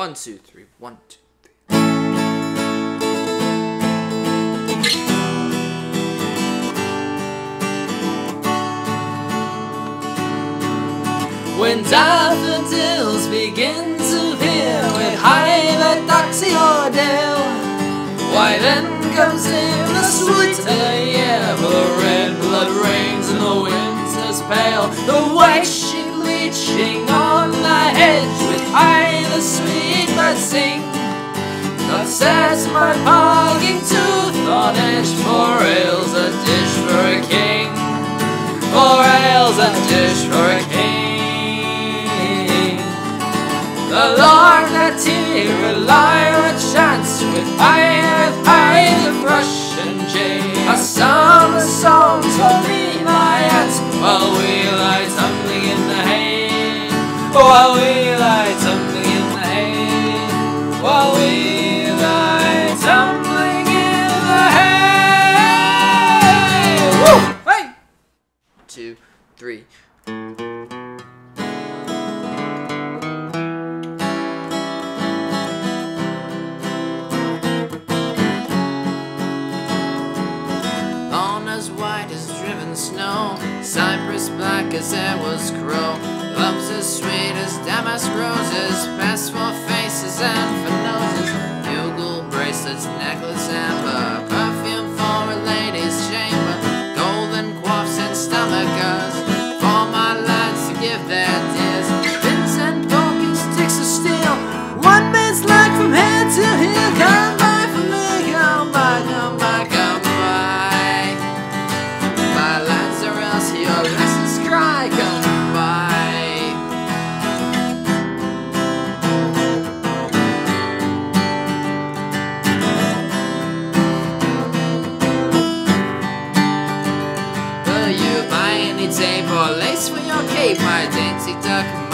1, 2, 3, 1, 2, 3. When daffodils begin to appear with high Doxiodale, why then comes in the sweet of the year, for the red blood rains and the winter's pale, the white sheep bleaching on the hedge, with high the sweet birds sing. God sets my parking tooth on edge, 4 ales a dish for a king, 4 ales a dish for a king. The Lord let he rely on a chance, with high the thrush and jay, a summer song for me, my aunt, while we lie tumbling in the hay, while we lie tumbling in the hay, while we lie tumbling in the hay. Woo! Hey! 2, 3. Snow, cypress black as there was crow, love's as sweet as damask roses, best for faces and for noses, bugle bracelets, necklace, amber, perfume for a lady's chamber, golden quaffs and stomachers, for my lads to give their tears, pins and poking sticks of steel, one man's like from here to here, come by for me, come by, come by, come by. Your lessons cry, come by. Will you buy any tape or lace for your cape, my dainty duck?